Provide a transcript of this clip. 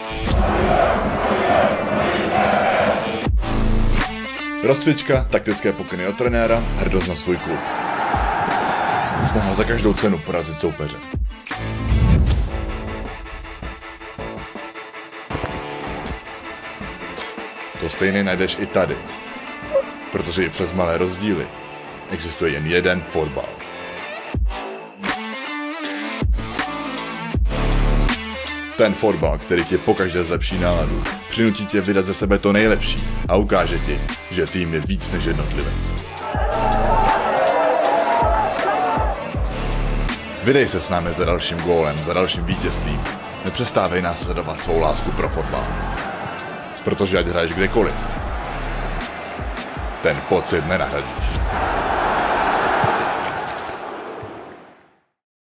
Rozcvička, taktické pokyny od trenéra, hrdost na svůj klub. Snaha za každou cenu porazit soupeře. To stejně najdeš i tady, protože i přes malé rozdíly existuje jen jeden fotbal. Ten fotbal, který ti pokaždé zlepší náladu, přinutí tě vydat ze sebe to nejlepší a ukáže ti, že tým je víc než jednotlivec. Vydej se s námi za dalším gólem, za dalším vítězstvím. Nepřestávej následovat svou lásku pro fotbal. Protože ať hraješ kdekoliv, ten pocit nenahradíš.